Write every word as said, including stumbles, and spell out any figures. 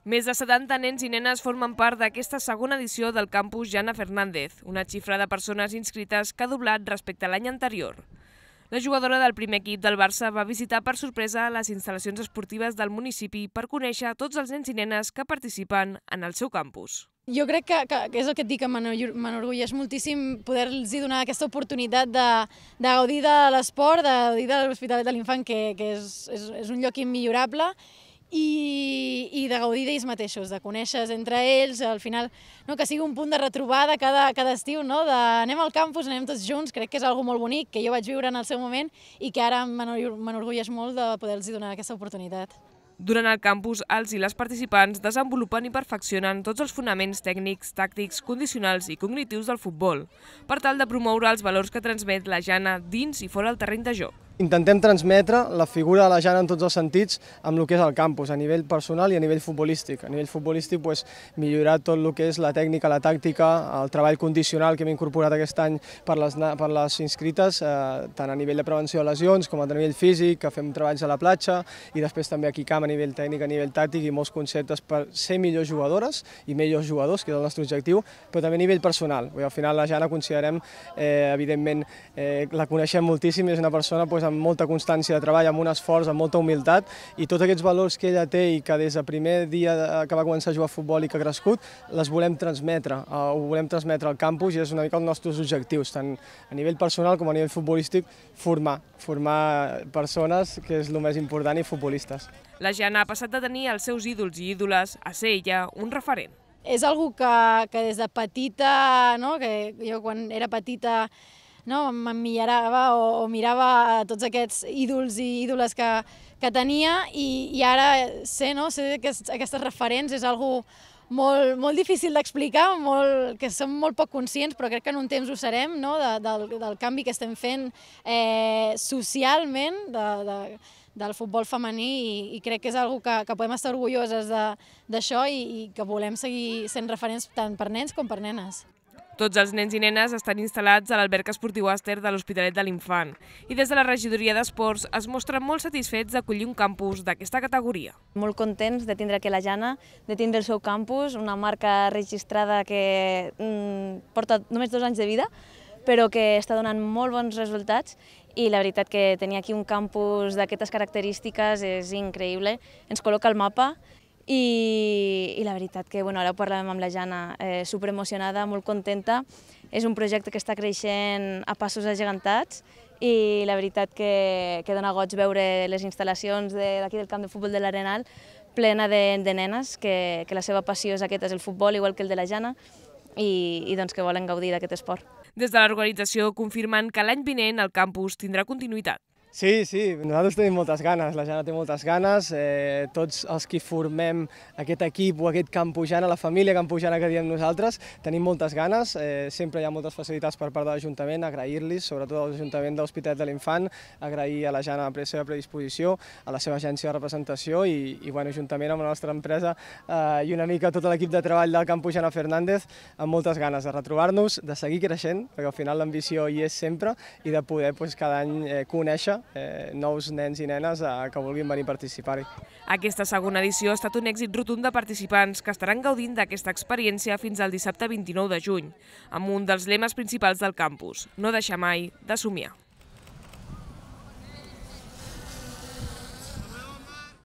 Més de setanta nens i nenes formen part d'aquesta segona edició del campus Jana Fernández, una xifra de persones inscrites que ha doblat respecte a l'any anterior. La jugadora del primer equip del Barça va visitar per sorpresa les instal·lacions esportives del municipi per conèixer tots els nens i nenes que participen en el seu campus. Jo crec que, que, que és el que et dic, que m'enorgulleix moltíssim poder-los donar aquesta oportunitat de, de gaudir de l'esport, de gaudir de l'Hospitalet de l'Infant, que, que és, és, és un lloc immillorable, i, i de gaudir d'ells mateixos, de conèixer entre ells, al final no, que sigui un punt de retrobada cada, cada estiu, no? De, anem al campus, anem tots junts, crec que és algo molt bonic, que jo vaig viure en el seu moment i que ara m'enorgulleix molt de poder-los donar aquesta oportunitat. Durant el campus, els i les participants desenvolupen i perfeccionen tots els fonaments tècnics, tàctics, condicionals i cognitius del futbol, per tal de promoure els valors que transmet la Jana dins i fora del terreny de joc. Intentem transmetre la figura de la Jana en tots els sentits amb el que és el campus, a nivell personal i a nivell futbolístic. A nivell futbolístic, pues, millorar tot el que és la tècnica, la tàctica, el treball condicional que hem incorporat aquest any per les, per les inscrites, eh, tant a nivell de prevenció de lesions com a nivell físic, que fem treballs a la platja, i després també aquí camp a nivell tècnic, a nivell tàctic i molts conceptes per ser millors jugadores i millors jugadors, que és el nostre objectiu, però també a nivell personal. Al final la Jana considerem, eh, evidentment, eh, la coneixem moltíssim, és una persona pues, amb molta constància de treball, amb un esforç, amb molta humilitat, i tots aquests valors que ella té i que des del primer dia que va començar a jugar a futbol i que ha crescut, les volem transmetre, ho volem transmetre al campus i és una mica els nostres objectius, tant a nivell personal com a nivell futbolístic, formar, formar persones, que és el més important, i futbolistes. La Jana ha passat de tenir els seus ídols i ídoles a ser ella un referent. És algo que, que des de petita, no? Que jo quan era petita no, m'emmirava o, o mirava tots aquests ídols i ídoles que, que tenia i, i ara ser, no, ser aquests, aquestes referents és algo molt, molt difícil d'explicar, que som molt poc conscients, però crec que en un temps ho serem, no, de, del, del canvi que estem fent eh, socialment de, de, del futbol femení i, i crec que és algo que, que podem estar orgulloses d'això i, i que volem seguir sent referents tant per nens com per nenes. Tots els nens i nenes estan instal·lats a l'alberg esportiu Aster de l'Hospitalet de l'Infant i des de la regidoria d'Esports es mostren molt satisfets d'acollir un campus d'aquesta categoria. Molt contents de tindre aquí la Jana, de tindre el seu campus, una marca registrada que mm, porta només dos anys de vida, però que està donant molt bons resultats i la veritat que tenir aquí un campus d'aquestes característiques és increïble, ens col·loca al mapa. I, i la veritat que bueno, ara ho parlàvem amb la Jana, eh, superemocionada, molt contenta. És un projecte que està creixent a passos agegantats i la veritat que, que dona goig veure les instal·lacions d'aquí del camp de futbol de l'Arenal plena de, de nenes, que, que la seva passió és aquesta, és el futbol, igual que el de la Jana, i, i doncs que volen gaudir d'aquest esport. Des de l'organització confirmen que l'any vinent el campus tindrà continuïtat. Sí, sí, nosaltres tenim moltes ganes, la Jana té moltes ganes, eh, tots els que formem aquest equip o aquest campus Jana, la família campus Jana que diem nosaltres, tenim moltes ganes, eh, sempre hi ha moltes facilitats per part de l'Ajuntament, agrair-los, sobretot a l'Ajuntament de l'Hospitalet de l'Infant, agrair a la Jana la seva predisposició, a la seva agència de representació i, i bueno, juntament amb la nostra empresa eh, i una mica tot l'equip de treball del campus Jana Fernández, amb moltes ganes de retrobar-nos, de seguir creixent, perquè al final l'ambició hi és sempre, i de poder pues, cada any eh, conèixer Eh, nous nens i nenes eh, que vulguin venir a participar-hi. Aquesta segona edició ha estat un èxit rotund de participants que estaran gaudint d'aquesta experiència fins al dissabte vint-i-nou de juny, amb un dels lemes principals del campus: no deixar mai de somiar.